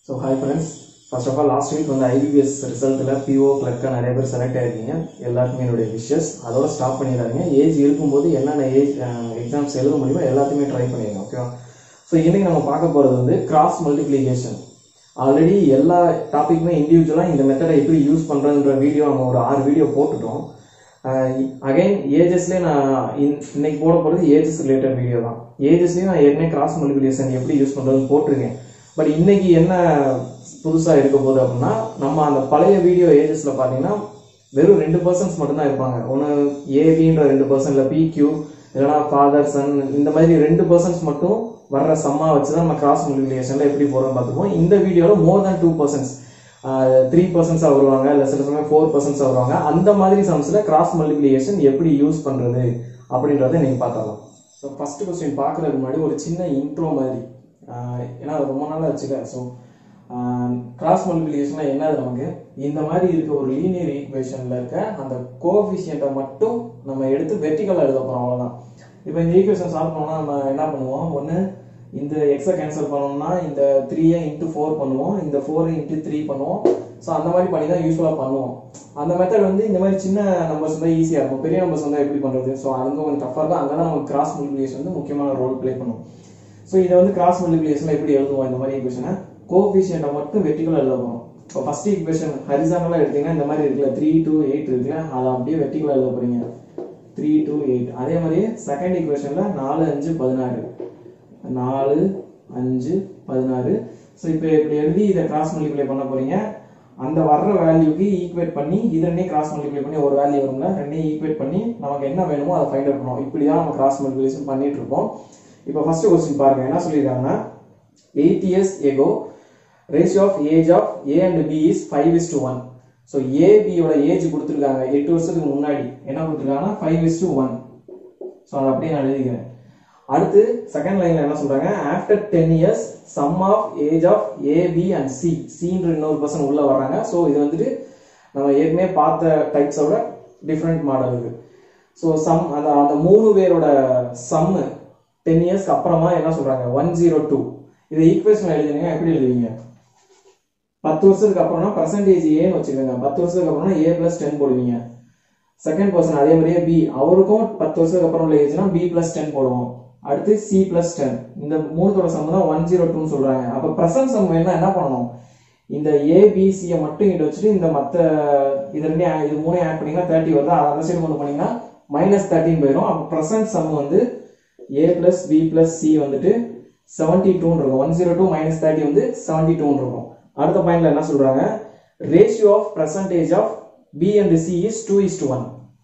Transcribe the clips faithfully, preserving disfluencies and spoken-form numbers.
So hi friends, first of all last week வந்து I B B S ரிசல்ட்ல P O clerk நிறைய பேர் select ஆயிருக்கீங்க. எல்லாருக்குமே என்னோட wishes. அதோட ஸ்டாப் பண்ணிடாதீங்க. ஏஜ் இருக்கும்போது என்னென்ன ஏஜ் எக்ஸாம்ஸ் எழுத முடியுமோ எல்லாத்தையுமே ட்ரை பண்ணிடுங்க. ஓகேவா? ஸோ இன்னைக்கு நம்ம பார்க்க போகிறது வந்து கிராஸ் மல்டிப்ளிகேஷன். ஆல்ரெடி எல்லா டாப்பிக்குமே இண்டிவிஜுவலாக இந்த மெத்தடை எப்படி யூஸ் பண்ணுறதுன்ற வீடியோ நம்ம ஒரு ஆறு வீடியோ போட்டுட்டோம். அகைன் ஏஜஸ்லேயே நான் இன்னைக்கு போட போகிறது ஏஜஸ் ரிலேட்டட் வீடியோ தான். ஏஜஸ்லேயும் நான் ஏற்கனவே கிராஸ் மல்டிப்ளிகேஷன் எப்படி யூஸ் பண்ணுறதுன்னு போட்டிருக்கேன். பட் இன்னைக்கு என்ன புதுசாக இருக்க போகுது அப்படின்னா, நம்ம அந்த பழைய வீடியோ ஏஜஸ்ல பார்த்தீங்கன்னா வெறும் ரெண்டு பர்சன்ஸ் மட்டும்தான் இருப்பாங்க. ஒன்று ஏபின்ற ரெண்டு பர்சன் இல்லை பிக்யூ இல்லைனா ஃபாதர் சன் இந்த மாதிரி ரெண்டு பர்சன்ஸ் மட்டும் வர்ற சம்மா வச்சு தான் நம்ம கிராஸ் மல்டிப்ளிகேஷன்ல எப்படி போகிறோம் பார்த்துப்போம். இந்த வீடியோவில் more than two persons three பர்சன்ஸாக வருவாங்க, இல்லை சில சமயம் ஃபோர் பர்சன்ஸாக வருவாங்க. அந்த மாதிரி சம்ஸில் கிராஸ் மல்டிப்ளிகேஷன் எப்படி யூஸ் பண்ணுறது அப்படின்றத நீங்கள் பார்த்துக்கலாம். ஸோ ஃபர்ஸ்ட் கொஸ்டின் பார்க்குறதுக்கு முன்னாடி ஒரு சின்ன இன்ட்ரோ மாதிரி, ஏன்னா ரொம்ப நாளாக வச்சுக்க. ஸோ கிராஸ் மல்டிப்ளிகேஷன்னா என்னது, நமக்கு இந்த மாதிரி இருக்க ஒரு லீனியர் ஈக்குவேஷனில் இருக்க அந்த கோஎஃபிஷியன்ட்டை மட்டும் நம்ம எடுத்து வெர்டிக்கலாக எழுத போகிறோம், அவ்வளோதான். இப்போ இந்த ஈக்குவேஷன் சால்வ் பண்ணோம்னா நம்ம என்ன பண்ணுவோம், ஒன்று இந்த எக்ஸை கேன்சல் பண்ணோம்னா இந்த த்ரீயை இன்ட்டு ஃபோர் பண்ணுவோம், இந்த ஃபோரை இன்ட்டு த்ரீ பண்ணுவோம். ஸோ அந்த மாதிரி பண்ணி தான் யூஸ்ஃபுல்லாக பண்ணுவோம். அந்த மெத்தட் வந்து இந்த மாதிரி சின்ன நம்பர்ஸ் வந்து ஈஸியாக இருக்கும். பெரிய நம்பர்ஸ் வந்து எப்படி பண்ணுறது, ஸோ அங்கே கொஞ்சம் டஃப்பாக இருக்கும். அங்கே தான் நமக்கு கிராஸ் மல்டிப்ளிகேஷன் வந்து முக்கியமான ரோல் ப்ளே பண்ணும். ஸோ இதை வந்து கிராஸ் மல்டிப்ளிகேஷனில் எப்படி எழுதுவோம், இந்த மாதிரி ஈக்குவேஷனை கோஎஃபிஷியன்ட்டை மட்டும் வெர்டிக்கலாக எழுத போகிறோம். இப்போ ஃபர்ஸ்ட் ஈக்குவேஷன் ஹரிசாண்டலாக எடுத்தீங்கன்னா இந்த மாதிரி இருக்குல்ல, த்ரீ டூ எயிட் இருக்குல்ல, அதை அப்படியே வெர்டிக்கலாக எழுத போகிறீங்க, த்ரீ டூ எயிட். அதே மாதிரி செகண்ட் ஈக்குவேஷனில் நாலு அஞ்சு பதினாறு, நாலு அஞ்சு பதினாறு. ஸோ இப்போ இப்படி எழுதி இதை கிராஸ் மல்டிப்ளை பண்ண போகிறீங்க. அந்த வர்ற வேல்யூக்கு ஈக்குவேட் பண்ணி இது ரெண்டையும் கிராஸ் மல்டிப்ளை பண்ணி ஒரு வேல்யூ வரும்ல, ரெண்டையும் ஈக்குவேட் பண்ணி நமக்கு என்ன வேணுமோ அதை ஃபைண்ட் அவுட் பண்ணுவோம். இப்படி தான் நம்ம கிராஸ் மல்டிப்ளிகேஷன் பண்ணிட்டு இருப்போம். இப்போ ஃபர்ஸ்ட் கொஸ்டின் பாருங்க, என்ன சொல்லியிருக்காங்கன்னா, eight years ago ratio of age of A and B is five is to one. So ஏபியோட ஏஜ் கொடுத்துருக்காங்க எட்டு வருஷத்துக்கு முன்னாடி, என்ன கொடுத்துருக்காங்கன்னா five is to one. So அதை அப்படியே நான் எழுதிக்கிறேன். அடுத்து செகண்ட் லைன்ல என்ன சொல்றாங்க, after ten years sum of age of A B and C, சின்ற இன்னொரு பர்சன் உள்ள வர்றாங்க. ஸோ இது வந்துட்டு நம்ம ஏற்கனவே பார்த்த டைப்ஸோட டிஃப்ரெண்ட் மாடல் இருக்கு. ஸோ சம் அந்த அந்த மூணு பேரோட சம்மு டென் இயர்ஸ்க்கு அப்புறமா என்ன சொல்றாங்க, ஒன் ஜீரோ டூ. இதை ஈக்குவேஷன் எழுதுனீங்க, எப்படி எழுதுவீங்க, பத்து வருஷத்துக்கு அப்புறம்னா பர்சன்டேஜ் ஏன்னு வச்சுக்கோங்க, பத்து வருஷத்துக்கு அப்புறம்னா ஏ பிளஸ் டென் போடுவீங்க. செகண்ட் பர்சன் அதே மாதிரியே பி, அவருக்கும் பத்து வருஷத்துக்கு அப்புறம் உள்ள ஏஜ்னா பி பிளஸ் டென் போடுவோம். அடுத்து சி பிளஸ் டென். இந்த மூணுத்தோட சம் தான் ஒன் ஜீரோ டூன்னு சொல்றாங்க. அப்ப பிரசன்ட் சம் வேணா என்ன பண்ணணும், இந்த ஏபிசியை மட்டும் இங்க வச்சுட்டு இந்த மற்ற இது ரெண்டையும் இது மூணையும் ஆட் பண்ணீங்கன்னா தேர்ட்டி வருது. அந்த சைடு கொண்டு பண்ணீங்கன்னா மைனஸ் தேர்ட்டின் போயிடும். அப்போ பிரசன்ட் சம் வந்து A plus B plus C வந்துட்டு செவன்டி டூன்னு இருக்கும். One zero two minus thirty வந்து செவன்டி டூன்னு இருக்கும். அடுத்த பாயிண்ட்ல என்ன சொல்றாங்க, ratio of percentage of B and C is two is to one.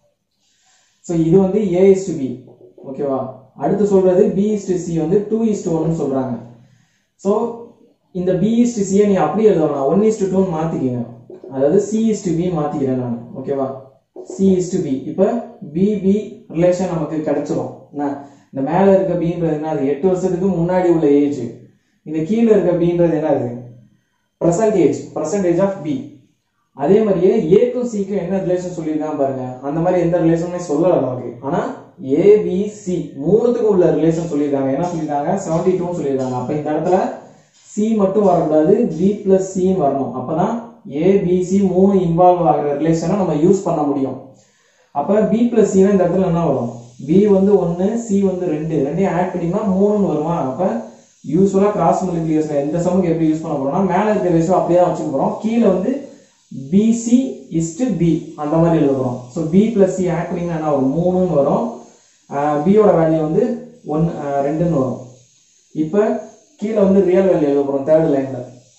So இது வந்து ஏ இஸ் டு பி, ஓகேவா. அடுத்து சொல்றது பி இஸ் டு சி வந்து டூ இஸ் டு ஒன்னு சொல்றாங்க. ஸோ இந்த பி இஸ் டு சியை நீ அப்படியே எழுதலாம், ஒன் இஸ் டு டூன்னு மாத்திக்கீங்க. அதாவது சி இஸ் டு பி மாத்திக்கிறேன் நான், ஓகேவா. C is to B. இப்ப பி பி ரிலேஷன் நமக்கு கிடைச்சிடும். இந்த மேல இருக்க பீன்றது என்ன, அது எட்டு வருஷத்துக்கு முன்னாடி உள்ள ஏஜ். இந்த கீழே இருக்க பீன்றது என்னது, பர்சன்டேஜ், பர்சன்டேஜ் ஆஃப் பி. அதே மாதிரியே ஏ டு சிக்கு என்ன ரிலேஷன் சொல்லியிருக்காங்க பாருங்க, அந்த மாதிரி எந்த ரிலேஷனுமே சொல்லல நமக்கு. ஆனா ஏபிசி மூணுத்துக்கும் உள்ள ரிலேஷன் சொல்லியிருக்காங்க. என்ன சொல்லியிருக்காங்க, செவன்டி டூன்னு சொல்லியிருக்காங்க. அப்ப இந்த இடத்துல சி மட்டும் வரக்கூடாது, பி பிளஸ் சி வரணும். அப்பதான் ஏபிசி மூணு இன்வால்வ் ஆகிற ரிலேஷனை நம்ம யூஸ் பண்ண முடியும். அப்ப பி பிளஸ் சி இந்த இடத்துல என்ன வரும், பி வந்து ஒன்னு, சி வந்து ரெண்டு, ரெண்டையும் ஆட் பண்ணினா மூணுன்னு வருமா. அப்ப யூஸ்வலா கிராஸ் மல்டிப்ளிகேஷன் எந்த சமுக்கு எப்படி யூஸ் பண்ண போறோம்னா, மேல இருக்க ரேஷியோ அப்படியே தான் வச்சுக்க போறோம், கீழே வந்து பிசி இஸ்டு பி அந்த மாதிரி எழுத போறோம். So B plus C add பண்ணிங்கன்னா என்ன வரும், மூணுன்னு வரும். பியோட வேல்யூ வந்து ஒன்னு ரெண்டுன்னு வரும். இப்ப கீழே வந்து ரியல் வேல்யூ எழுத போறோம் தேர்ட் லைன்ல.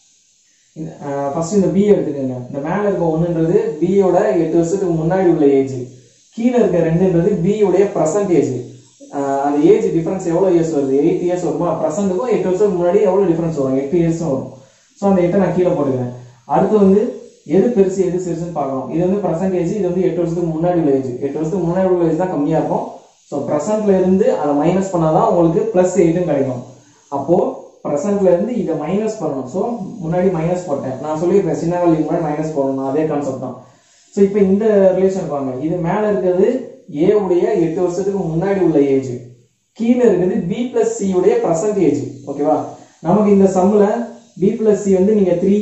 ஃபர்ஸ்ட் இந்த பி எடுத்துக்கோங்க. இந்த மேல இருக்க ஒண்ணுன்றது பியோட எட்டு வருஷத்துக்கு முன்னாடி உள்ள ஏஜ், கீழே இருக்க ரெண்டுன்றது பி உடைய பர்சன்டேஜ். அந்த ஏஜ் டிஃபரன்ஸ் எவ்வளவு இயர்ஸ் வருது, எயிட் இயர்ஸ் வருமா. பிரசன்ட்டுக்கும் எட்டு வருஷத்துக்கு முன்னாடி எவ்வளவு டிஃபரன்ஸ் வரும், எட்டு இயர்ஸ் வரும். ஸோ அந்த எட்டை நான் கீழே போட்டுக்கிறேன். அடுத்து வந்து எது பெருசு எது சிறுசுன்னு பார்க்கணும். இது வந்து பர்சன்டேஜ், இது வந்து எட்டு வருஷத்துக்கு முன்னாடி உள்ள ஏஜ். எட்டு வருஷத்துக்கு முன்னாடி உள்ள ஏஜ் தான் கம்மியா இருக்கும். ஸோ பிரசன்ட்ல இருந்து அதை மைனஸ் பண்ணாதான் உங்களுக்கு பிளஸ் எயிட்டும் கிடைக்கும். அப்போ பிரசன்ட்ல இருந்து இதை மைனஸ் பண்ணணும். ஸோ முன்னாடி மைனஸ் போட்டேன், நான் சொல்லியிருக்கேன் சின்ன வேல்யூ முன்னாடி மைனஸ் போடணும், அதே கான்செப்ட் தான். ஸோ இப்போ இந்த ரிலேஷன் பாருங்க, இது மேல இருக்கிறது ஏ உடைய எட்டு வருஷத்துக்கு முன்னாடி உள்ள ஏஜ், கீழே இருக்கிறது பி பிளஸ் சி உடைய பர்சன்டேஜ், ஓகேவா. நமக்கு இந்த சம்ல b plus c வந்து நீங்க த்ரீ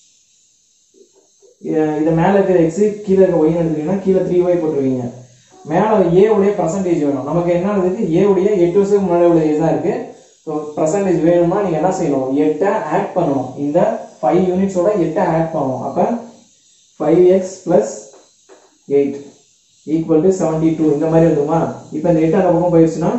இத மேல இருக்கிற x கீழ இருக்க y எடுத்தீங்கன்னா கீழ த்ரீ ஒய் போட்டுருவீங்க. மேல a உடைய percentage வேணும். நமக்கு என்ன இருக்கு a உடைய எட்டு வருஷத்துக்கு முன்னாடி உள்ள ஏஜ் தான் இருக்கு. சோ percentage வேணும்னா நீங்க என்ன செய்யணும்? எட்டு ஆட் பண்ணனும். இந்த ஃபைவ் யூனிட்ஸ் ஓட எட்டு ஆட் பண்ணனும். அப்ப five X plus eight equal to seventy two இந்த மாதிரி வந்துமா? இப்போ இந்த எட்டு அந்த பக்கம் போயிடுச்சுனா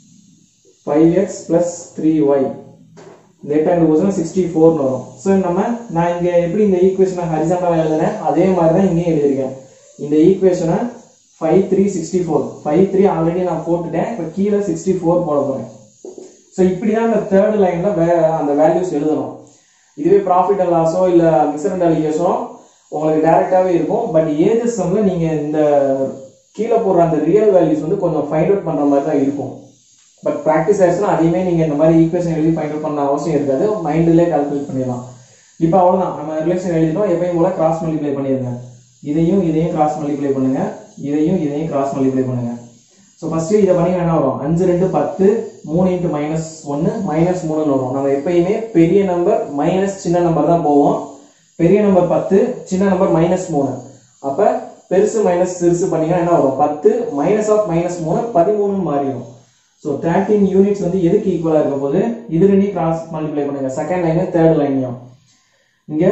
five X plus three Y இந்த எட்டு அங்க போச்சுனா சிக்ஸ்டி ஃபோர் னு வரும். சோ நம்ம நான் இங்க எப்படி இந்த ஈக்குவேஷனை ஹரிசாண்டலா எழுதுறேன் அதே மாதிரி தான் இங்கேயும் எழுதிருக்கேன். இந்த ஈக்குவேஷனை five three sixty four five three already நான் போட்டுட்டேன். இப்போ கீழ சிக்ஸ்டி ஃபோர் போட போறேன். சோ இப்படி தான் அந்த தேர்ட் லைன்ல அந்த வேல்யூஸ் எழுதணும். இதுவே ப்ராஃபிட் அண்ட் லாஸோ இல்ல மிக்சர் அண்ட் அலிகேஷனோ உங்களுக்கு டைரக்டாவே இருக்கும். பட் ஏஜஸ் சம்ல நீங்க இந்த கீழ போடுற அந்த ரியல் வேல்யூஸ் வந்து கொஞ்சம் ஃபைண்ட் அவுட் பண்ற மாதிரி தான் இருக்கும். பட் பிராக்டிஸ் ஆயிடுச்சுனா அதையுமே நீங்க இந்த மாதிரி ஈக்குவேஷன் எழுதி ஃபைண்ட் அவுட் பண்ண அவசியம் இருக்காது. மைண்ட்லயே கால்குலேட் பண்ணிடலாம். இப்போ அவ்வளவுதான், நம்ம ரிலேஷன் எழுதிட்டோம். எப்பயும் போல கிராஸ் மல்டிப்ளை பண்ணிருங்க. இதையும் இதையும் கிராஸ் மல்டிப்ளை பண்ணுங்க, இதையும் இதையும் கிராஸ் மல்டிப்ளை பண்ணுங்க. ஸோ ஃபர்ஸ்ட் இதை பண்ணீங்கன்னா என்ன வரும்? அஞ்சு ரெண்டு பத்து, மூணு இன்ட்டு மைனஸ் ஒன்று மைனஸ் மூணுன்னு வரும். நம்ம எப்பயுமே பெரிய நம்பர் மைனஸ் சின்ன நம்பர் தான் போவோம். பெரிய நம்பர் பத்து, சின்ன நம்பர் மைனஸ் மூணு. அப்ப பெருசு மைனஸ் சிறுசு பண்ணீங்கன்னா என்ன வரும்? பத்து மைனஸ் ஆஃப் மைனஸ் மூணு பதிமூணு மாறிடும். ஸோ தேர்ட்டீன் யூனிட்ஸ் வந்து எதுக்கு ஈக்குவலா இருக்க போது? இது ரெண்டையும் கிராஸ் மல்டிப்ளை பண்ணுங்க. செகண்ட் லைன் தேர்ட் லைனையும் இங்க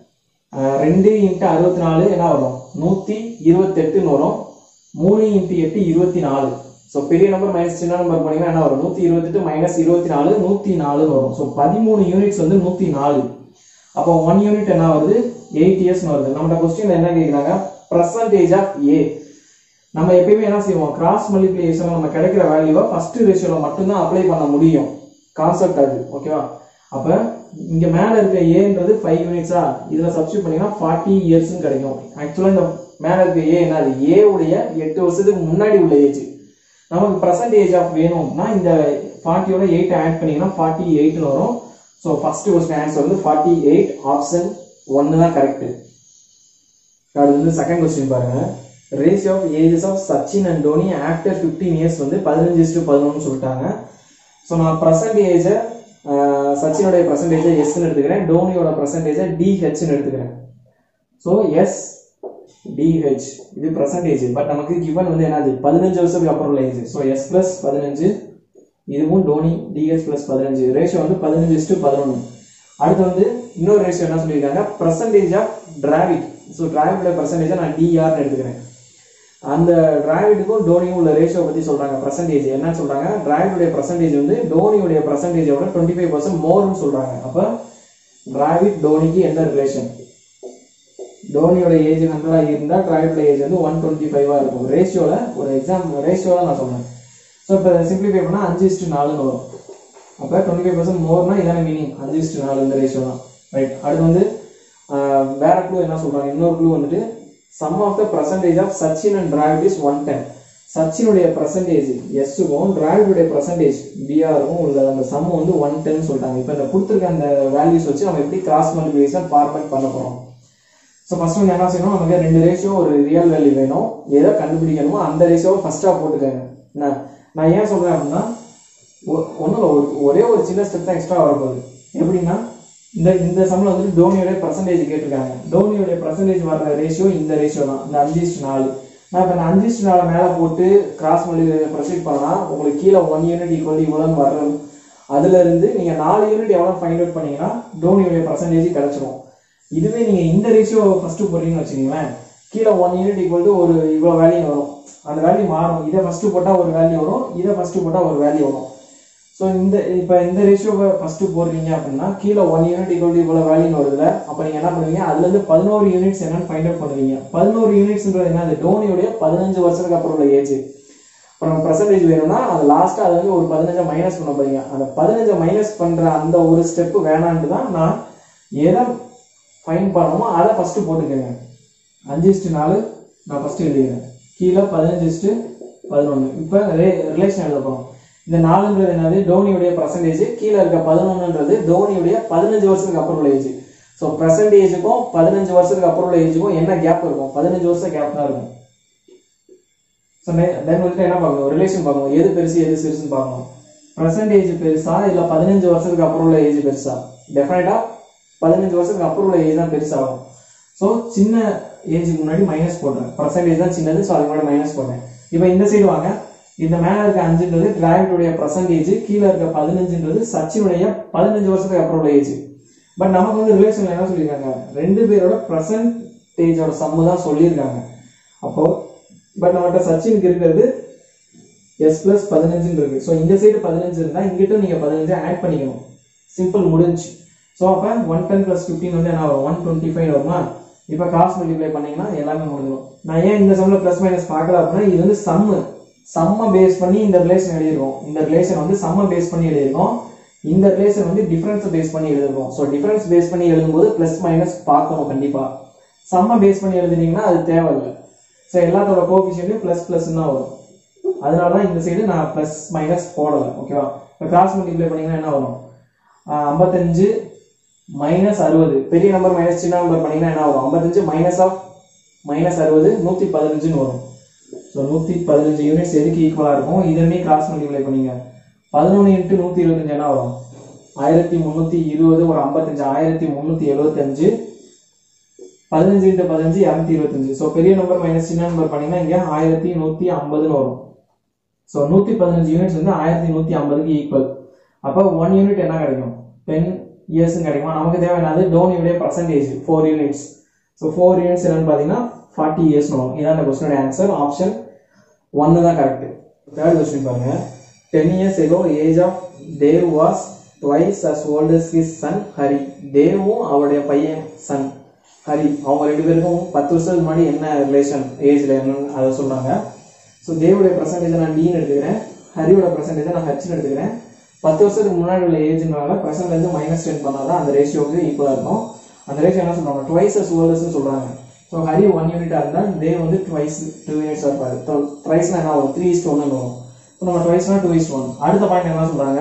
ரெண்டு இன்ட்டு அறுபத்தி நாலு என்ன வரும்? நூத்தி இருபத்தி எட்டுன்னு வரும். மூணு இன்ட்டு எட்டு இருபத்தி நாலு. ஸோ பெரிய நம்பர் மைனஸ் சின்ன நம்பர் பண்ணீங்கன்னா என்ன வரும்? நூத்தி இருபத்தி எட்டு மைனஸ் இருபத்தி நாலு நூத்தி நாலுன்னு வரும். ஸோ பதிமூணு யூனிட்ஸ் வந்து நூத்தி நாலு. அப்போ ஒன் யூனிட் என்ன வருது? எயிட் இயர்ஸ் வருது. நம்ம கொஸ்டின்ல என்ன கேக்குறாங்க? Percentage of A. நம்ம எப்பயுமே என்ன செய்வோம்? கிராஸ் மல்டிப்ளிகேஷன் நம்ம கிடைக்கிற வேல்யூவை ஃபர்ஸ்ட் ரேஷியோல மட்டும் தான் அப்ளை பண்ண முடியும். கான்செப்ட் அது. ஓகேவா? அப்ப இங்க மேல இருக்க ஏன்றது ஃபைவ் யூனிட்ஸா, இதுல சப்ஸ்டிட்யூட் பண்ணீங்கன்னா ஃபார்ட்டி இயர்ஸ் கிடைக்கும். ஆக்சுவலா இந்த மேல இருக்க ஏ என்னது? ஏ உடைய எட்டு வருஷத்துக்கு முன்னாடி உள்ள ஏஜ். நமக்கு பர்சன்டேஜ் ஆஃப் வேணும்னா இந்த ஃபார்ட்டியோட எயிட் ஆட் பண்ணீங்கன்னா ஃபார்ட்டி எயிட்னு வரும். ஸோ ஃபர்ஸ்ட் கொஸ்டின் ஆன்சர் வந்து ஃபார்ட்டி எயிட். ஆப்ஷன் ஒன்னு தான் கரெக்ட். அடுத்து வந்து செகண்ட் கொஸ்டின் பாருங்க. Ratio of ages of Sachin and Dhoni after fifteen years வந்து பதினஞ்சு பதினொன்னு சொல்லிட்டாங்க. ஸோ நான் பர்சன்டேஜ் சச்சினோட பர்சன்டேஜ் எஸ்ன்னு எடுத்துக்கிறேன், டோனியோட பர்சன்டேஜ் டிஹெச்னு எடுத்துக்கிறேன். ஸோ எஸ் டிஹெச் இது பர்சன்டேஜ். பட் நமக்கு கிவன் வந்து என்னது? பதினஞ்சு வருஷத்துக்கு அப்புறம் உள்ள ஏஜ். ஸோ எஸ் பிளஸ் பதினஞ்சு, இதுவும் டோனி டிஹெச் பிளஸ் பதினஞ்சு. ரேஷியோ வந்து பதினஞ்சு பதினொன்னு. அடுத்து வந்து இன்னொரு ரேஷியோ என்ன சொல்லியிருக்காங்க? Percentage of Dravid. ஸோ டிராவிடோட பர்சன்டேஜ் நான் டிஆர்னு எடுத்துக்கிறேன். அந்த டிராவிடுக்கும் டோனியும் உள்ள ரேஷியோ பத்தி சொல்றாங்க. பர்சன்டேஜ் என்ன சொல்றாங்க? டிராவிடோட பர்சன்டேஜ் வந்து டோனியோட பர்சன்டேஜோட டுவெண்ட்டி ஃபைவ் பர்சன்ட் மோர்னு சொல்றாங்க. அப்ப டிராவிட் டோனிக்கு எந்த ரிலேஷன்? டோனியோட ஏஜ் ஹண்ட்ரடா இருந்தா டிராவிடோட ஏஜ் வந்து ஒன் டுவெண்ட்டி ஃபைவா இருக்கும். ரேஷியோல ஒரு எக்ஸாம் ரேஷியோல நான் சொல்றேன். ஸோ இப்போ சிம்பிளிஃபை பண்ணா அஞ்சு இஸ்டு நாலுன்னு வரும். அப்ப டுவெண்ட்டி ஃபைவ் பர்சன்ட் மோர்னா இதான மீனிங்? அஞ்சு இஸ்டு நாலு இந்த ரேஷியோ தான். ரைட். அடுத்து வந்து வேற க்ளூ என்ன சொல்றாங்க? இன்னொரு க்ளூ வந்துட்டு sum of the percentage of Sachin and Dravid is one ten. சச்சினுடைய percentage S க்கும் டிராவிடுடைய percentage B R க்கும் உள்ள அந்த sum வந்து one ten சொல்றாங்க. இப்போ இந்த கொடுத்திருக்க அந்த வேல்யூஸ் வச்சு நம்ம எப்படி கிராஸ் மல்டிப்ளிகேஷன் ஃபார்மேட் பண்ண போறோம்? சோ ஃபர்ஸ்ட் வந்து என்ன செய்யணும்? நமக்கு ரெண்டு ரேஷியோ ஒரு ரியல் வேல்யூ வேணும். எதை கண்டுபிடிக்கணுமோ அந்த ரேஷியோவை ஃபர்ஸ்டா போட்டுக்கங்க. நான் நான் ஏன் சொல்றேன் அப்படின்னா ஒண்ணுல ஒரே ஒரு சின்ன ஸ்டெப் தான் எக்ஸ்ட்ரா வரப்போகுது. எப்படின்னா இந்த இந்த சம்ல வந்து டோனியோட பர்சன்டேஜ் கேட்டிருக்காங்க. டோனியோட பர்சன்டேஜ் வர்ற ரேஷியோ இந்த ரேஷியோ தான், இந்த அஞ்சு இஸ்டு நாலு. நான் இப்போ இந்த அஞ்சு இஸ்டு நாலு மேலே போட்டு கிராஸ் மல்டிப்ளை ப்ரொசீட் பண்ணா உங்களுக்கு கீழே ஒன் யூனிட் ஈக்குவல் இவ்வளோன்னு வர்றது. அதுல இருந்து நீங்க நாலு யூனிட் எவ்வளோ ஃபைண்ட் அவுட் பண்ணீங்கன்னா டோனியோட பர்சன்டேஜ் கிடைச்சிடும். இதுவே நீங்க இந்த ரேஷியோ ஃபர்ஸ்ட் போடுறீங்கன்னு வச்சுக்கீங்களேன், கீழே ஒன் யூனிட் ஈக்குவல் டு ஒரு இவ்வளோ வேல்யூ வரும். அந்த வேல்யூ மாறும். இதை ஃபர்ஸ்ட் போட்டா ஒரு வேல்யூ வரும், இதை ஃபர்ஸ்ட் போட்டா ஒரு வேல்யூ வரும். ஸோ இந்த இப்போ இந்த ரேஷியோவை ஃபர்ஸ்ட் போடுறீங்க அப்படின்னா கீழே ஒன் யூனிட் ஈக்குவல் டு இவ்வளோ வேல்யூன்னு வருதுல. அப்போ நீங்க என்ன பண்ணுவீங்க? அதுல இருந்து பதினோரு யூனிட்ஸ் என்னன்னு ஃபைண்ட் அவுட் பண்ணுவீங்க. பதினோரு யூனிட்ஸ்ன்றது என்ன? அது டோனியோடைய பதினஞ்சு வருஷத்துக்கு அப்புறம் உள்ள ஏஜ். இப்போ நம்ம பர்சன்டேஜ் வேணும்னா அது லாஸ்டா அது வந்து ஒரு பதினஞ்சை மைனஸ் பண்ண போறீங்க. அந்த பதினஞ்சை மைனஸ் பண்ற அந்த ஒரு ஸ்டெப் வேணான்ட்டு தான் நான் எதை ஃபைன் பண்ணணுமோ அதை ஃபர்ஸ்ட் போட்டுக்கோங்க. அஞ்சு இஸ்டு நாலு நான் ஃபர்ஸ்ட் எழுதிக்கிறேன். கீழே பதினஞ்சு இஸ்டு பதினொன்று. இப்போ ரிலேஷன் எழுத போறோம். இந்த நாலுன்றது என்னது? டோனியுடைய பர்சன்டேஜ். கீழே இருக்க பதினொன்றுன்றது டோனியுடைய பதினஞ்சு வருஷத்துக்கு அப்புறம் உள்ள ஏஜ். ஸோ பர்சன்டேஜுக்கும் பதினஞ்சு வருஷத்துக்கு அப்புறம் உள்ள ஏஜுக்கும் என்ன கேப் இருக்கும்? பதினஞ்சு வருஷம் கேப் தான் இருக்கும். ஸோ தென் வந்துட்டு என்ன பார்க்கணும்? ரிலேஷன் பார்க்கணும். எது பெருசு எது சிறுசுன்னு பார்க்கணும். பர்சன்டேஜ் பெருசா இல்லை பதினஞ்சு வருஷத்துக்கு அப்புறம் உள்ள ஏஜ் பெருசா? டெஃபினட்டா பதினஞ்சு வருஷத்துக்கு அப்புறம் உள்ள ஏஜ் தான் பெருசாகும். ஸோ சின்ன ஏஜுக்கு முன்னாடி மைனஸ் போடுறேன், பர்சன்டேஜ் தான் சின்னது, ஸோ அதுக்கு முன்னாடி மைனஸ் போடுறேன். இப்போ இந்த சைடு வாங்க, இந்த மேலே இருக்க அஞ்சுன்றது டிராவிட்டுடைய பர்சன்டேஜ், கீழே இருக்க பதினஞ்சுன்றது சச்சினுடைய பதினஞ்சு வருஷத்துக்கு அப்புறம் உள்ள ஏஜ். பட் நமக்கு வந்து ரிலேஷன்ல என்ன சொல்லியிருக்காங்க, ரெண்டு பேரோட பர்சன்டேஜோட சம்மு தான் சொல்லியிருக்காங்க. அப்போ பட் நம்மகிட்ட சச்சினுக்கு இருக்கிறது எஸ் பிளஸ் பதினஞ்சுன்னு இருக்கு. ஸோ இந்த சைடு பதினஞ்சு இருந்தால் இங்கிட்ட நீங்கள் பதினஞ்சு ஆட் பண்ணிக்கணும், சிம்பிள் முடிஞ்சு. ஸோ அப்போ ஒன் டென் பிளஸ் ஃபிஃப்டின் வந்து என்ன வரும், ஒன் டுவெண்ட்டி ஃபைவ் வருமா. இப்போ காசு மல்டிப்ளை பண்ணீங்கன்னா எல்லாமே முடிஞ்சிடும். நான் ஏன் இந்த சம்மில் ப்ளஸ் மைனஸ் பார்க்கல அப்படின்னா, இது வந்து சம்மு சம்மை பேஸ் பண்ணி இந்த ரிலேஷன் எழுதிருக்கோம். இந்த ரிலேஷன் வந்து சம்மை பேஸ் பண்ணி எழுதிருக்கோம், இந்த ரிலேஷன் வந்து டிஃபரன்ஸை பேஸ் பண்ணி எழுதிருக்கோம். ஸோ டிஃபரன்ஸ் பேஸ் பண்ணி எழுதும்போது ப்ளஸ் மைனஸ் பார்க்கணும் கண்டிப்பாக. சம்மை பேஸ் பண்ணி எழுதுனீங்கன்னா அது தேவையில்லை. ஸோ எல்லாத்தோட கோஎஃபிஷியன்ட்டும் ப்ளஸ் ப்ளஸ் தான் வரும். அதனால தான் இந்த சைடு நான் ப்ளஸ் மைனஸ் போடலை. ஓகேவா. இப்போ கிராஸ் மல்டிப்ளை பண்ணிங்கன்னா என்ன வரும், ஐம்பத்தஞ்சு மைனஸ் அறுபது, பெரிய நம்பர் மைனஸ் சின்ன நம்பர் பண்ணிங்கன்னா என்ன வரும், ஐம்பத்தஞ்சு மைனஸ் ஆஃப் மைனஸ் அறுபது நூற்றி பதினஞ்சுன்னு வரும். ஸோ நூற்றி பதினஞ்சு யூனிட்ஸ் எதுக்கு ஈக்குவலாக இருக்கும், இதுமே கிராஸ் மல்டிப்ளை பண்ணிங்க. பதினொன்று இன்ட்டு நூற்றி இருபத்தஞ்சு என்ன வரும், ஆயிரத்தி முந்நூற்றி இருபது, ஒரு ஐம்பத்தஞ்சு ஆயிரத்தி முந்நூற்றி எழுபத்தஞ்சு, பதினஞ்சு இன்ட்டு பதினஞ்சு இரநூத்தி இருபத்தஞ்சு. ஸோ பெரிய நம்பர் மைனஸ் சின்ன நம்பர் பண்ணிங்கன்னா இங்கே ஆயிரத்தி நூற்றி ஐம்பதுன்னு வரும். ஸோ நூற்றி பதினஞ்சு யூனிட்ஸ் வந்து ஆயிரத்தி நூற்றி ஐம்பதுக்கு ஈக்குவல். அப்போ ஒன் யூனிட் என்ன கிடைக்கும், டென் இயர்ஸ் கிடைக்குமா. நமக்கு தேவையானது டோனியுடைய percentage four units. So four units என்னன்னு பார்த்தீங்கன்னா ஃபார்ட்டி இயர்ஸ் வரும். இதான் இந்த கொஸ்டினோட ஆன்சர், ஆப்ஷன் ஒன்னு தான் கரெக்ட். தேர்ட் கொஸ்டின் பாருங்க. Ten years ago age of Dev was twice as old as his son Hari. தேவும் அவருடைய பையன் சன் ஹரி, அவங்க ரெண்டு பேருக்கும் பத்து வருஷத்துக்கு முன்னாடி என்ன ரிலேஷன் ஏஜ்ல என்னன்னு அதை சொல்றாங்க. ஸோ தேவுடைய பர்சன்டேஜ் நான் டீன்னு எடுத்துக்கிறேன், ஹரியோட பர்சன்டேஜ் நான் ஹச்னு எடுத்துக்கிறேன். பத்து வருஷத்துக்கு முன்னாடி உள்ள ஏஜ்னால பர்சன்ட்ல இருந்து மைனஸ் டென் பண்ணாதான் அந்த ரேஷியோக்கு ஈக்குவலா இருக்கும். அந்த ரேஷியோ என்ன சொல்றாங்க, ட்வைஸ் அஸ் ஓல்ட் அஸ்ன்னு சொல்றாங்க. ஸோ ஹரி ஒன் யூனிட்டா இருந்தால் தேவ் வந்து ட்வைஸ் டூ யூனிட்ஸா இருப்பாரு. ட்வைஸ்னா என்ன வரும், த்ரீ இஸ்ட் ஒன்னு வரும். ஸோ நம்ம ட்வைஸ்னா டூ இஸ்ட் ஒன். அடுத்த பாயிண்ட் என்ன சொல்றாங்க,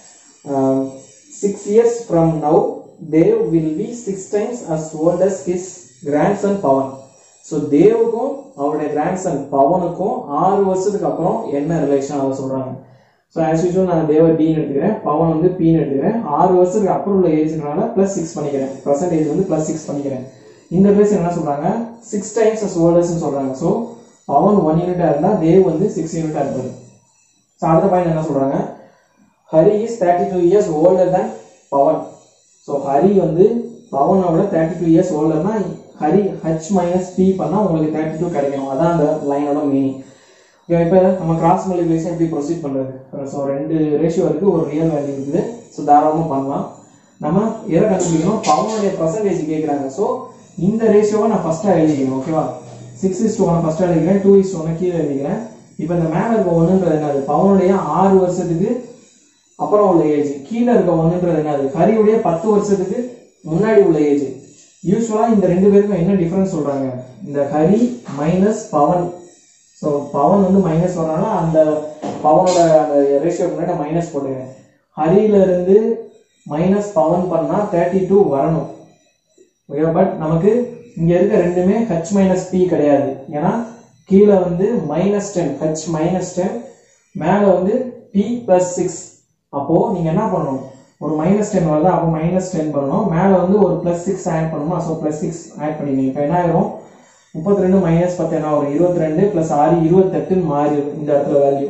six years from now Dev will be six times as old as his grandson Pavan. So தேவுக்கும் அவருடைய கிராண்ட்சன் பவனுக்கும் ஆறு வருஷத்துக்கு அப்புறம் என்ன ரிலேஷன் அதை சொல்றாங்க. ஸோ ஆஸ் யூஸ்வல் நான் தேவ டின்னு எடுத்துக்கிறேன், பவன் வந்து பின்னு எடுத்துக்கிறேன். ஆறு வருஷத்துக்கு அப்புறம் உள்ள ஏஜ்னால பிளஸ் சிக்ஸ் பண்ணிக்கிறேன், பர்சன்டேஜ் வந்து பிளஸ் சிக்ஸ் பண்ணிக்கிறேன். இந்த ரிலேஷன் என்ன சொல்றாங்க, சிக்ஸ் டைம்ஸ் அஸ் ஓல்ட் அஸ்ன்னு சொல்றாங்க. ஸோ பவன் ஒன் யூனிட்டா இருந்தா தேவ் வந்து சிக்ஸ் யூனிட்டா இருப்பாரு. ஸோ அடுத்த பாயிண்ட் என்ன சொல்றாங்க, Hari is thirty two years older than Pavan. So Hari வந்து பவனோட தேர்ட்டி டூ இயர்ஸ் ஓல்டர்னா ஹரி ஹச் மைனஸ் பி பண்ணா உங்களுக்கு தேர்ட்டி டூ கிடைக்கணும். அதான் அந்த லைனோட மீனிங். இப்போ நம்ம கிராஸ் மல்டிப்ளிகேஷன் எப்படி ப்ரொசீட் பண்றது. ஸோ ரெண்டு ரேஷியோ இருக்கு, ஒரு ரியல் வேல்யூ இருக்குது. ஸோ தாராளமாக பண்ணலாம். நம்ம எதை கண்டுபிடிக்கணும், பவனுடைய பர்சன்டேஜ் கேட்குறாங்க. ஸோ இந்த ரேஷியோவை நான் ஃபர்ஸ்டா எழுதிக்கிறேன். ஓகேவா, சிக்ஸ் இஸ் டூ ஒன் ஃபர்ஸ்டா எழுதிக்கிறேன், டூ இஸ் ஒன்னு கீழே எழுதிக்கிறேன். இப்போ இந்த மேலே இருக்க ஒன்றுன்றது என்னது, பவனுடைய ஆறு வருஷத்துக்கு அப்புறம் உள்ள ஏஜ். கீழே இருக்க ஒன்றுன்றது என்னது, ஹரியுடைய பத்து வருஷத்துக்கு முன்னாடி உள்ள ஏஜ். யூஸ்வலா இந்த ரெண்டு பேருக்கும் என்ன டிஃபரன்ஸ் சொல்றாங்க, இந்த ஹரி மைனஸ் பவன். ஸோ பவன் வந்து மைனஸ் வரனால அந்த பவனோட அந்த ரேஷியோ முன்னாடி மைனஸ் போட்டுக்கிறேன். ஹரியில இருந்து மைனஸ் பவன் பண்ணா தேர்ட்டி டூ வரணும். ஓகே, பட் நமக்கு இங்க இருக்க ரெண்டுமே ஹச் மைனஸ் பி கிடையாது. ஏன்னா கீழே வந்து minus ten, H minus ten, மேல வந்து பி பிளஸ் சிக்ஸ். அப்போ நீங்க என்ன பண்ணணும், ஒரு மைனஸ் டென் வருதா, அப்போ மைனஸ் டென் பண்ணணும். மேல வந்து ஒரு பிளஸ் சிக்ஸ் ஆட் பண்ணணுமா, ஸோ பிளஸ் சிக்ஸ் ஆட் பண்ணிக்கணும். இப்போ என்ன ஆயிரும், முப்பத்தி ரெண்டு மைனஸ் பத்து என்ன வரும், இருபத்தி ரெண்டு பிளஸ் ஆறு இருபத்தெட்டுன்னு மாறி இந்த இடத்துல வேல்யூ.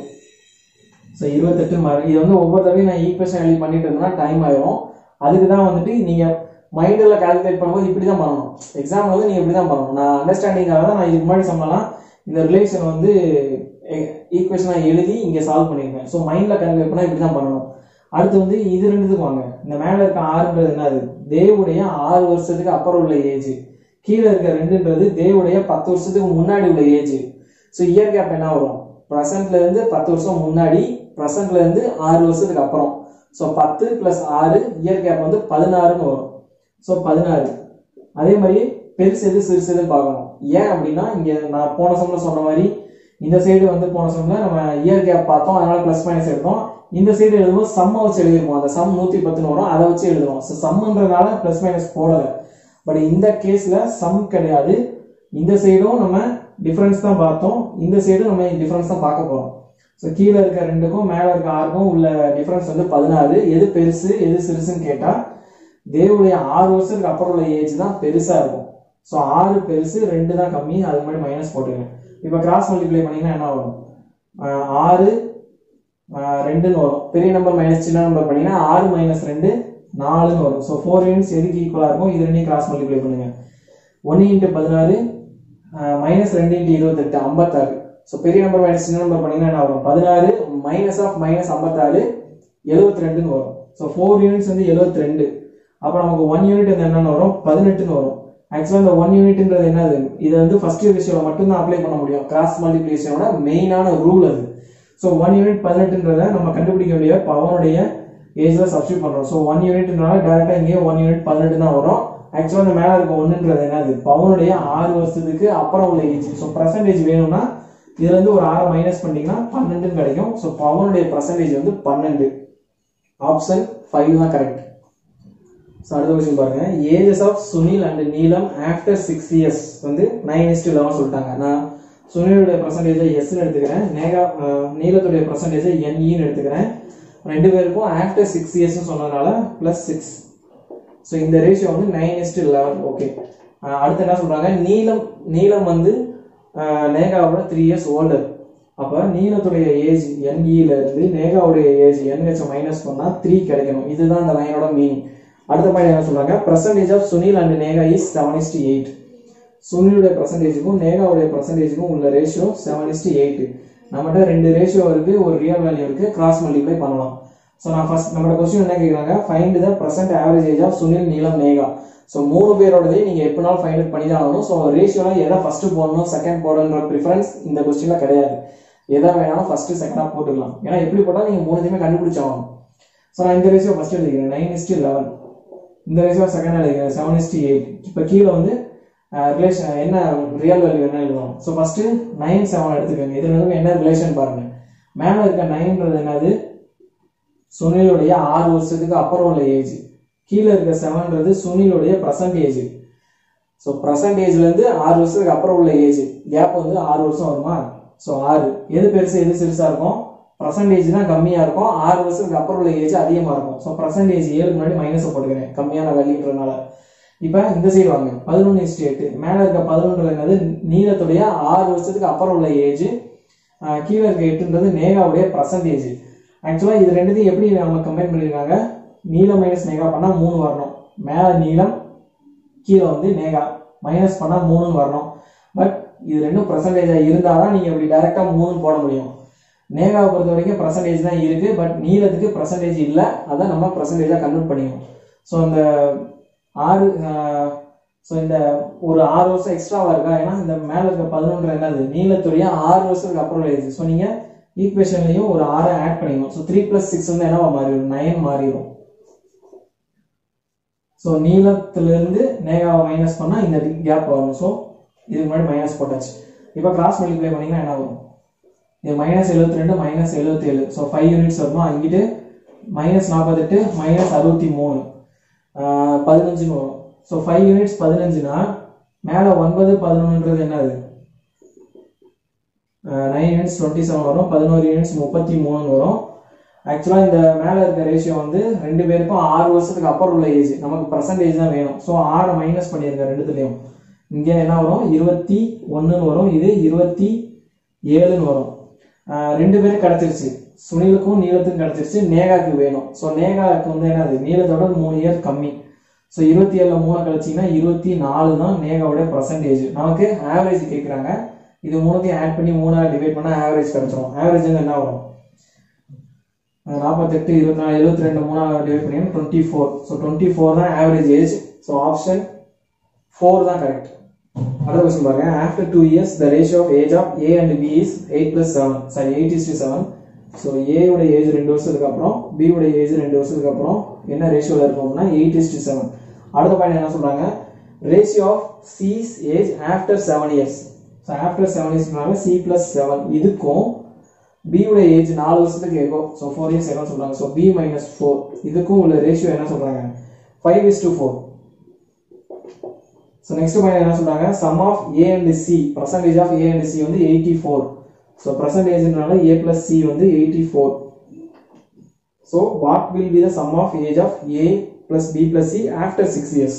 ஸோ இருபத்தெட்டு மாறி. இது வந்து ஒவ்வொரு தடவையும் நான் ஈக்குவேஷன் எழுதி பண்ணிட்டு இருந்தேன்னா டைம் ஆயிரும். அதுக்கு தான் வந்துட்டு நீங்க மைண்டில் கால்குலேட் பண்ணும்போது இப்படி தான் பண்ணணும். எக்ஸாம் வந்து நீங்க இப்படி தான் பண்ணணும். நான் அண்டர்ஸ்டாண்டிங்காக தான் நான் இதுக்கு முன்னாடி சொன்னலாம் இந்த ரிலேஷன் வந்து ஈக்குவேஷனை எழுதி இங்கே சால்வ் பண்ணியிருக்கேன். ஸோ மைண்டில் கால்குலேட் பண்ணால் இப்படி தான் பண்ணணும். அடுத்து வந்து இது ரெண்டுத்துக்கு வாங்க. இந்த மேலே இருக்க ஆறுன்றது என்னது, தேவுடைய ஆறு வருஷத்துக்கு அப்புறம் உள்ள ஏஜ். கீழே இருக்க ரெண்டுன்றது தேவுடைய பத்து வருஷத்துக்கு முன்னாடி உள்ள ஏஜ். ஸோ இயர் கேப் என்ன வரும், ப்ரெசென்ட்ல இருந்து பத்து வருஷம் முன்னாடி, ப்ரெசென்ட்ல இருந்து ஆறு வருஷத்துக்கு அப்புறம். ஸோ பத்து பிளஸ் ஆறு, இயர் கேப் வந்து பதினாறுன்னு வரும். ஸோ பதினாறு. அதே மாதிரி பெருசு எது சிறுசு எதுன்னு பார்க்கணும். ஏன் அப்படின்னா இங்க நான் போன சம்ல சொன்ன மாதிரி இந்த சைடு வந்து போன சம்ல நம்ம இயர் கேப் பார்த்தோம், அதனால பிளஸ் மைனஸ் எடுத்தோம். இந்த சைடு எழுதும்போது சம்மை வச்சு எழுதிருப்போம். அந்த சம் நூத்தி பத்துன்னு வரும், அதை வச்சு எழுதுவோம். ஸோ சம்ன்றதுனால பிளஸ் மைனஸ் போடல. பட் இந்த கேஸ்ல சம் கிடையாது. இந்த சைடும் நம்ம டிஃபரன்ஸ் தான் பார்த்தோம், இந்த சைடும் நம்ம டிஃபரன்ஸ் தான் பார்க்க போறோம். ஸோ கீழே இருக்க ரெண்டுக்கும் மேல இருக்க ஆறுக்கும் உள்ள டிஃபரன்ஸ் வந்து பதினாறு. எது பெருசு எது சிறுசுன்னு கேட்டா தேவுடைய ஆறு வருஷத்துக்கு அப்புறம் உள்ள ஏஜ் தான் பெருசா இருக்கும். ஸோ ஆறு பெருசு, ரெண்டு தான் கம்மி, அது மாதிரி மைனஸ் போட்டுருங்க. இப்போ கிராஸ் மல்டிப்ளை பண்ணீங்கன்னா என்ன வரும்? ஆறு ரெண்டுன்னு வரும். பெரிய நம்பர் மைனஸ் சின்ன நம்பர் பண்ணீங்கன்னா ஆறு மைனஸ் ரெண்டு நாலுன்னு வரும். ஸோ ஃபோர் யூனிட்ஸ் எதுக்கு ஈக்குவலா இருக்கும்? இது ரெண்டையும் கிராஸ் மல்டிப்ளை பண்ணுங்க. ஒன்னு இன்ட்டு பதினாறு மைனஸ் ரெண்டு இன்ட்டு இருபத்தெட்டு ஐம்பத்தாறு. ஸோ பெரிய நம்பர் மைனஸ் சின்ன நம்பர் பண்ணீங்கன்னா என்ன வரும்? பதினாறு மைனஸ் ஆஃப் மைனஸ் ஐம்பத்தாறு எழுபத்தி ரெண்டுன்னு வரும். ஸோ ஃபோர் யூனிட்ஸ் வந்து எழுபத்தி ரெண்டு. அப்புறம் நமக்கு ஒன் யூனிட் வந்து என்னன்னு வரும்? பதினெட்டுன்னு வரும். ஆக்சுவலா இந்த ஒன் யூனிட்ன்றது என்னது? இது வந்து ஃபர்ஸ்ட் ரேஷியோல மட்டும்தான் அப்ளை பண்ண முடியும். கிராஸ் மல்டிப்ளிகேஷனோட மெயினான ரூல் அது. ஸோ ஒன் யூனிட் பதினெட்டுன்றத நம்ம கண்டுபிடிக்க வேண்டிய பவனுடைய ஏஜ்ல சப்ஸ்டியூட் பண்றோம். ஸோ ஒன் யூனிட்னால டேரக்டா இங்கே ஒன் யூனிட் பதினெட்டு தான் வரும். ஆக்சுவலா இந்த மேல இருக்க ஒன்னுன்றது என்னது? பவனுடைய ஆறு வருஷத்துக்கு அப்புறம் உள்ள ஏஜ். ஸோ பர்சன்டேஜ் வேணும்னா இதுல இருந்து ஒரு ஆறு மைனஸ் பண்ணீங்கன்னா பன்னெண்டுன்னு கிடைக்கும். ஸோ பவனுடைய பர்சன்டேஜ் வந்து பன்னெண்டு. ஆப்ஷன் ஃபைவ் தான் கரெக்ட். ஸோ அடுத்த கொஸ்டின் பாருங்க. Ages of Sunil and Neelam after six years வந்து நைன் இஸ்டு லெவன் சொல்லிட்டாங்க. நான் சுனிலுடைய பர்சன்டேஜை எஸ்ன்னு எடுத்துக்கிறேன், நேகா நீலத்துடைய பர்சன்டேஜை என்இன்னு எடுத்துக்கிறேன். ரெண்டு பேருக்கும் ஆஃப்டர் சிக்ஸ் இயர்ஸ் சொன்னதுனால பிளஸ் சிக்ஸ். ஸோ இந்த ரேஷியோ வந்து நைன் இஸ்டு லெவன். ஓகே. அடுத்து என்ன சொல்றாங்க? நீலம் நீலம் வந்து நேகாவோட த்ரீ இயர்ஸ் ஓல்டர். அப்ப நீலத்துடைய ஏஜ் என்இல இருந்து நேகாவுடைய ஏஜ் என்ஹெச் மைனஸ் பண்ணா த்ரீ கிடைக்கணும். இதுதான் இந்த லைனோட மீனிங். அடுத்த பாயிண்ட் என்ன சொல்றாங்க? Percentage of Sunil and Neha is seven is to eight. சுனிலுடைய பர்சன்டேஜுக்கும் நேகாவுடைய பர்சன்டேஜுக்கும் உள்ள ரேஷியோ செவன் இஸ்டு எயிட். நம்மகிட்ட ரெண்டு ரேஷியோ இருக்கு, ஒரு ரியல் வேல்யூ இருக்கு, கிராஸ் மல்டிப்ளை பண்ணலாம். ஸோ நான் ஃபர்ஸ்ட் நம்மளோட கொஸ்டின் என்ன கேட்குறாங்க? Find the present average age of Sunil, Neelam, Neha. So மூணு பேரோடதையும் நீங்க எப்படினாலும் ஃபைண்ட் அவுட் பண்ணி தான் ஆகணும். ஸோ ரேஷியோலாம் எதை ஃபர்ஸ்ட் போடணும் செகண்ட் போடணுன்ற ப்ரிஃபரன்ஸ் இந்த கொஸ்டின்ல கிடையாது. எதை வேணாலும் ஃபர்ஸ்ட் செகண்டா போட்டுக்கலாம். ஏன்னா எப்படி போட்டாலும் நீங்க மூணுத்தையுமே கண்டுபிடிச்சாகணும். ஸோ நான் இந்த ரேஷியோ ஃபர்ஸ்ட் எழுதிக்கிறேன் நைன் இஸ்டு லெவன். இந்த ரேஷியோ செகண்ட் எழுதிக்கிறேன் செவன் இஸ்டு எயிட். இப்போ கீழே வந்து ரிலேஷன் என்ன ரியல் வேல்யூ என்ன எழுதணும்? ஸோ ஃபர்ஸ்ட் நைன் செவன் எடுத்துக்கோங்க. இதுல இருந்து என்ன ரிலேஷன் பாருங்க. மேல இருக்க நைன்றது என்னது? சுனிலுடைய ஆறு வருஷத்துக்கு அப்புறம் உள்ள ஏஜ். கீழே இருக்க செவன்றது சுனிலுடைய பர்சன்டேஜ். ஸோ பர்சன்டேஜ்ல இருந்து ஆறு வருஷத்துக்கு அப்புறம் உள்ள ஏஜ் கேப் வந்து ஆறு வருஷம் வருமா? ஸோ ஆறு எது பெருசு எது சிறுசா இருக்கும்? பர்சன்டேஜ் தான் கம்மியா இருக்கும். ஆறு வருஷத்துக்கு அப்புறம் உள்ள ஏஜ் அதிகமா இருக்கும். ஸோ பர்சன்டேஜ் ஏழுக்கு முன்னாடி மைனஸ் போட்டுக்கிறேன் கம்மியான வேல்யூன்றதுனால. இப்ப இந்த சைடு வாங்க. பதினொன்னு இஸ்டு எட்டு. மேல இருக்க பதினொன்று என்னது? நீலத்துடைய ஆறு வருஷத்துக்கு அப்புறம் உள்ள ஏஜ். கீழே இருக்க எட்டுன்றது நேகாவுடைய பர்சன்டேஜ். ஆக்சுவலா இது ரெண்டுத்தையும் எப்படி நம்ம கம்பைன் பண்ணிருக்காங்க? நீலம் மைனஸ் நேகா பண்ணா மூணு வரணும். மேல நீலம் கீழே வந்து நேகா மைனஸ் பண்ணா மூணுன்னு வரணும். பட் இது ரெண்டும் பர்சன்டேஜா இருந்தாதான் நீங்க இப்படி டைரக்டா மூணு போட முடியும். நேகாவை பொறுத்த வரைக்கும் பர்சன்டேஜ் தான் இருக்கு, பட் நீலத்துக்கு பர்சன்டேஜ் இல்ல. அதான் நம்ம பர்சன்டேஜா கன்வெர்ட் பண்ணிக்கணும். ஸோ அந்த ஆறு ஸோ இந்த ஒரு ஆறு வருஷம் எக்ஸ்ட்ராவா இருக்கா? ஏன்னா இந்த மேல இருக்க பதினொன்று என்னது? நீலத்துடைய ஆறு வருஷத்துக்கு அப்புறம் எழுது. ஸோ நீங்க ஈக்குவேஷன்லயும் ஒரு ஆறு ஆட் பண்ணிக்கணும். ஸோ த்ரீ பிளஸ் சிக்ஸ் வந்து என்னவா மாறிடும்? நைன் மாறிடும். ஸோ நீலத்திலிருந்து நேகாவை மைனஸ் பண்ணா இந்த கேப் வரும். ஸோ இதுக்கு முன்னாடி மைனஸ் போட்டாச்சு. இப்போ கிராஸ் மல்டிப்ளை பண்ணீங்கன்னா என்ன வரும்? இது மைனஸ் எழுபத்தி ரெண்டு மைனஸ் எழுபத்தி ஏழு. ஸோ ஃபைவ் யூனிட்ஸ் வருமா? அங்கிட்டு மைனஸ் நாற்பத்தெட்டு மைனஸ் அறுபத்தி மூணு பதினஞ்சுன்னு வரும். ஸோ ஃபைவ் யூனிட்ஸ் பதினஞ்சுனா மேல ஒன்பது பதினொன்றுன்றது என்னது? நைன் யூனிட்ஸ் டுவெண்ட்டி செவன் வரும். பதினோரு யூனிட்ஸ் முப்பத்தி மூணு வரும். ஆக்சுவலா இந்த மேல இருக்க ரேஷியோ வந்து ரெண்டு பேருக்கும் ஆறு வருஷத்துக்கு அப்புறம் உள்ள ஏஜ். நமக்கு பர்சன்டேஜ் தான் வேணும். ஸோ ஆறு மைனஸ் பண்ணிருக்க ரெண்டுத்துலயும். இங்க என்ன வரும்? இருபத்தி ஒன்னுன்னு வரும். இது இருபத்தி ஏழுன்னு வரும். ரெண்டு பேரும் கிடைச்சிருச்சு. சுனிலுக்கும் நீலத்துக்கும் கிடைச்சிருச்சு. நேகாக்கு வேணும். ஸோ நேகாக்கு வந்து என்னது? நீலத்தோட மூணு இயர் கம்மி. ஸோ இருபத்தி ஏழுல மூணு கழிச்சிங்கன்னா இருபத்தி நாலு தான் நேகாவோட பர்சன்டேஜ். நமக்கு ஆவரேஜ் கேட்குறாங்க. இது மூணுத்தையும் ஆட் பண்ணி மூணா டிவைட் பண்ணா ஆவரேஜ் கிடைச்சிடும். ஆவரேஜ் வந்து என்ன வரும்? நாற்பத்தெட்டு இருபத்தி நாலு எழுபத்தி ரெண்டு மூணா டிவைட் பண்ணி twenty four. So twenty four தான் average age. So option four தான் கரெக்ட். அடுத்த கொஸ்டின் பாருங்க. After two years the ratio of age of A and B is eight plus seven. Sorry eight is to seven. So A உடைய age ரெண்டு வருஷத்துக்கு அப்புறம் B உடைய age ரெண்டு வருஷத்துக்கு அப்புறம் என்ன ரேஷியோல இருக்கும் அப்படின்னா எயிட் இஸ் டு செவன். அடுத்த பாயிண்ட் என்ன சொல்றாங்க? Ratio of C's age after seven years. So after seven இயர்ஸ்னால சி பிளஸ் செவன். இதுக்கும் பி உடைய ஏஜ் நாலு வருஷத்துக்கு இருக்கும். ஸோ ஃபோர் இயர்ஸ் என்ன சொல்றாங்க? So B minus four. இதுக்கும் உள்ள ரேஷியோ என்ன சொல்றாங்க? Five is to four. So next point என்ன சொல்றாங்க? Sum of A and C. Percentage of A and C வந்து eighty four. So பர்சன்டேஜ்னால A plus C வந்து eighty four. So what will be the sum of age of A plus B plus C after six years.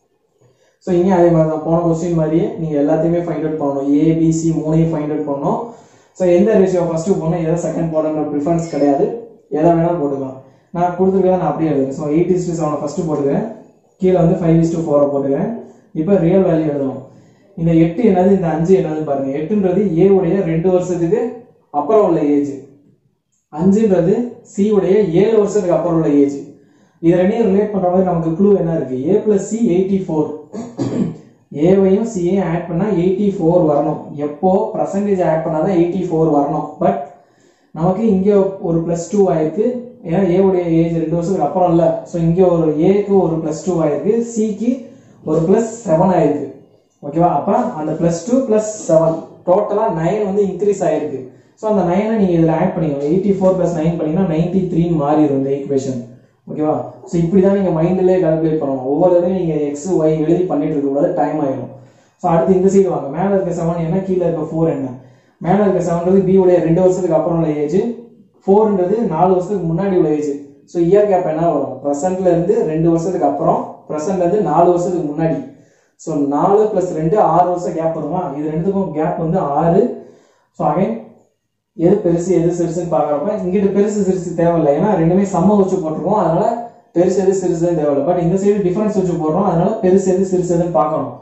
So இங்கே அதே மாதிரி தான் போன question மாதிரியே நீங்கள் எல்லாத்தையுமே ஃபைண்ட் அவுட் பண்ணணும். ஏ பி சி மூணையும் ஃபைண்ட் அவுட் பண்ணணும். ஸோ எந்த ரேஷியோ ஃபஸ்ட்டு போகணும் எதை செகண்ட் போடணுன்ற ப்ரிஃபரன்ஸ் கிடையாது, எதை வேணாலும் போட்டுக்கலாம். நான் கொடுத்துருக்கேன் நான் அப்படியே எழுதுறேன். ஸோ எயிட் இஸ் டு செவனை ஃபஸ்ட்டு போட்டுக்கிறேன், கீழே வந்து ஃபைவ் இஸ் டு ஃபோரை போட்டுக்கிறேன். இப்போ ரியல் வேல்யூ எழுதணும். இந்த எட்டு என்னது, இந்த அஞ்சு என்னதுன்னு பாருங்க. எட்டுன்றது ஏ உடைய ரெண்டு வருஷத்துக்கு அப்புறம் உள்ள ஏஜ், அஞ்சுன்றது சி உடைய ஏழு வருஷத்துக்கு அப்புறம் உள்ள ஏஜ். இது ரெண்டையும் ரிலேட் பண்ற மாதிரி நமக்கு க்ளூ என்ன இருக்கு, A plus C eighty four, ஏவையும் சியையும் ஆட் பண்ணா எயிட்டி ஃபோர் வரணும். எப்போ பர்சன்டேஜ் ஆட் பண்ணாதான் எயிட்டி ஃபோர் வரணும். பட் நமக்கு இங்க ஒரு பிளஸ் டூ ஆயிருக்கு, ஏன்னா ஏ உடைய ஏஜ் ரெண்டு வருஷத்துக்கு அப்புறம் இல்ல. ஸோ இங்க ஒரு ஏக்கு ஒரு பிளஸ் டூ ஆயிருக்கு, சிக்கு ஒரு பிளஸ் செவன் ஆயிருக்கு. ஓகேவா? அப்ப அந்த பிளஸ் டூ பிளஸ் செவன் டோட்டலா நைன் வந்து இன்க்ரீஸ் ஆயிருக்கு. ஸோ அந்த நைனை நீங்க இதுல ஆட் பண்ணிக்கணும். எயிட்டி ஃபோர் பிளஸ் நைன் பண்ணீங்கன்னா நைன்டி த்ரீன்னு மாறிடும் இந்த ஈக்குவேஷன். ஓகேவா? ஸோ இப்படிதான் நீங்க மைண்ட்லயே கால்குலேட் பண்ணணும். ஒவ்வொரு இதையும் நீங்க எக்ஸ் ஒய் எழுதி பண்ணிட்டு இருக்க கூடாது, டைம் ஆயிடும். ஸோ அடுத்து இந்த சைடு வாங்க. மேல இருக்க செவன் என்ன, கீழே இருக்க ஃபோர் என்ன. மேல இருக்க செவன்றது பி உடைய ரெண்டு வருஷத்துக்கு அப்புறம் உள்ள ஏஜ், ஃபோர்ன்றது நாலு வருஷத்துக்கு முன்னாடி உள்ள ஏஜ். ஸோ இயர் கேப் என்ன வரும், ப்ரெசென்ட்ல இருந்து ரெண்டு வருஷத்துக்கு அப்புறம், ப்ரெசென்ட்ல இருந்து நாலு வருஷத்துக்கு முன்னாடி. ஸோ நாலு பிளஸ் ரெண்டு ஆறு வருஷம் கேப் வருமா, இது ரெண்டுக்கும் கேப் வந்து ஆறு. ஸோ அகைன் எது பெருசு எது சிறுசுன்னு பாக்குறப்ப இங்கிட்ட பெருசு சிறுசு தேவையில்லை, ஏன்னா ரெண்டுமே சம்ம வச்சு போட்டிருக்கோம், அதனால பெருசு எது சிறுசுன்னு தேவையில்லை. பட் இந்த சைடு டிஃபரன்ஸ் வச்சு போடுறோம், அதனால பெருசு எது சிறுசு எதுன்னு பார்க்கணும்.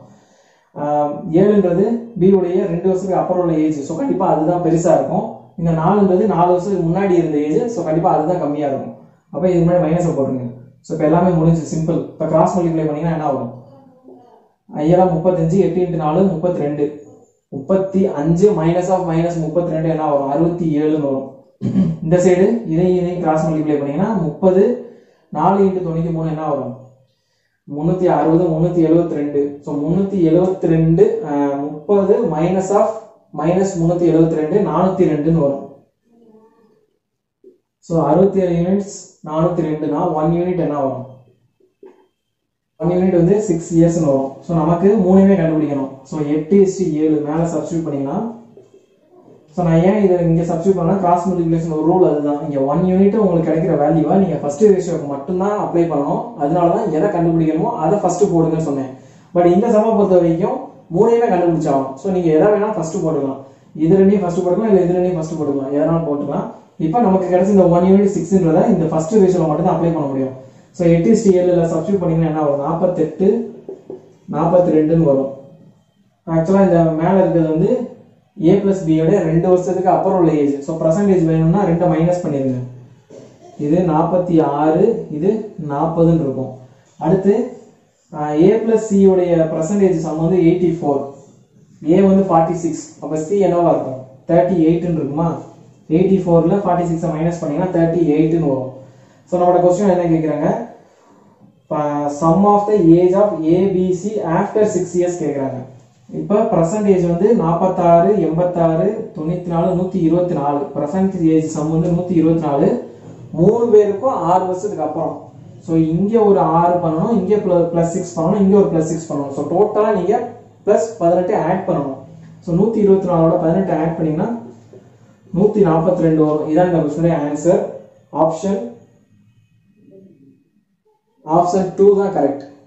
ஏழுன்றது பி உடைய ரெண்டு வருஷத்துக்கு அப்புறம் உள்ள ஏஜ், ஸோ கண்டிப்பா அதுதான் பெருசா இருக்கும். இந்த நாலுன்றது நாலு வருஷத்துக்கு முன்னாடி இருந்த ஏஜ், ஸோ கண்டிப்பா அதுதான் கம்மியா இருக்கும். அப்ப இது முன்னாடி மைனஸை போட்டுருங்க. ஸோ இப்போ எல்லாமே முடிஞ்சு, சிம்பிள். இப்போ கிராஸ் மல்டிப்ளை பண்ணீங்கன்னா என்ன ஆகும், ஐயாயிரம் முப்பத்தஞ்சு, எட்டு இன்ட்டு நாலு முப்பத்தி ரெண்டு, முப்பத்தி அஞ்சு மைனஸ் ஆஃப் மைனஸ் முப்பத்தி ரெண்டு என்ன வரும், அறுபத்தி ஏழுன்னு வரும். இந்த சைடு இதையும் இதையும் கிராஸ் மல்டிப்ளை பண்ணீங்கன்னா முப்பது நாலு இன்ட்டு தொண்ணூத்தி மூணு என்ன வரும், முன்னூத்தி அறுபது முன்னூத்தி எழுபத்தி ரெண்டு. ஸோ முன்னூத்தி எழுபத்தி ரெண்டு முப்பது மைனஸ் ஆஃப் மைனஸ் முன்னூத்தி எழுபத்தி ரெண்டு நானூத்தி ரெண்டுன்னு வரும். ஸோ அறுபத்தி ஏழு யூனிட்ஸ் நானூத்தி ரெண்டுனா ஒன் யூனிட் என்ன வரும், ஒன் யூனிட் வந்து சிக்ஸ் இயர்ஸ்னு வரும். ஸோ நமக்கு மூணுமே கண்டுபிடிக்கணும். ஸோ எட்டு இஸ்டி ஏழு மேலே சப்ஸ்டியூட் பண்ணீங்கன்னா, ஸோ நான் ஏன் இதை இங்கே சப்ஸ்டியூட் பண்ணா கிராஸ் மல்டிப்ளிகேஷன் ஒரு ரூல் அதுதான். இங்கே ஒன் யூனிட் உங்களுக்கு கிடைக்கிற வேல்யூவா நீங்கள் ஃபர்ஸ்ட் ரேஷியோக்கு மட்டும்தான் அப்ளை பண்ணணும். அதனால தான் எதை கண்டுபிடிக்கணுமோ அதை ஃபர்ஸ்ட் போடுங்கன்னு சொன்னேன். பட் இந்த சம பொறுத்த வரைக்கும் மூணையுமே கண்டுபிடிச்சாகும். ஸோ நீங்கள் எதை வேணாலும் ஃபர்ஸ்ட் போட்டுக்கலாம், இது ரெண்டையும் ஃபர்ஸ்ட் போட்டுக்கலாம், இல்லை இது ரெண்டையும் ஃபர்ஸ்ட் போட்டுக்கலாம், எதனாலும் போட்டுக்கலாம். இப்போ நமக்கு கிடைச்ச இந்த ஒன் யூனிட் சிக்ஸ்ன்றதை இந்த ஃபர்ஸ்ட் ரேஷியோல மட்டும் தான் அப்ளை பண்ண முடியும். ஸோ எட்டு இஸ்டி ஏழுல சப்ஸ்டியூட் பண்ணீங்கன்னா என்ன வரும், நாற்பத்தெட்டு நாற்பத்தி ரெண்டுன்னு வரும். ஆக்சுவலாக இந்த மேலே இருக்கிறது வந்து ஏ பிளஸ் பியோட ரெண்டு வருஷத்துக்கு அப்புறம் உள்ள ஏஜ். ஸோ பர்சன்டேஜ் வேணும்னா ரெண்டை மைனஸ் பண்ணிடுங்க. இது நாற்பத்தி ஆறு, இது நாற்பதுன்னு இருக்கும். அடுத்து ஏ பிளஸ் சியோடைய பர்சன்டேஜ் சம் வந்து எயிட்டி ஃபோர், ஏ வந்து ஃபார்ட்டி சிக்ஸ், அப்போ சி என்னவா இருக்கும், தேர்ட்டி எயிட்னு இருக்குமா. எயிட்டி ஃபோர்ல ஃபார்ட்டி சிக்ஸை மைனஸ் பண்ணீங்கன்னா தேர்ட்டி எயிட்னு வரும். ஸோ நம்மளோட கொஸ்டின் என்ன கேட்குறாங்க, sum of the age of ABC after six years கேட்குறாங்க. இப்போ பர்சன்டேஜ் வந்து நாற்பத்தாறு எண்பத்தாறு தொண்ணூத்தி நாலு நூற்றி இருபத்தி நாலு பர்சன்டேஜ் சம் வந்து நூற்றி இருபத்தி நாலு மூணு பேருக்கும் ஆறு வருஷத்துக்கு அப்புறம். ஸோ இங்கே ஒரு ஆறு பண்ணணும், இங்கே பிளஸ் சிக்ஸ் பண்ணணும், இங்கே ஒரு பிளஸ் சிக்ஸ் பண்ணணும். ஸோ டோட்டலாக நீங்கள் பிளஸ் பதினெட்டு ஆட் பண்ணணும். ஸோ நூற்றி இருபத்தி நாலோட பதினெட்டு ஆட் பண்ணீங்கன்னா நூற்றி நாற்பத்தி ரெண்டு வரும். இதான் இந்த கொஸ்டினுடைய ஆன்சர். ஆப்ஷன் ஆப்ஷன் டூ தான் கரெக்ட்.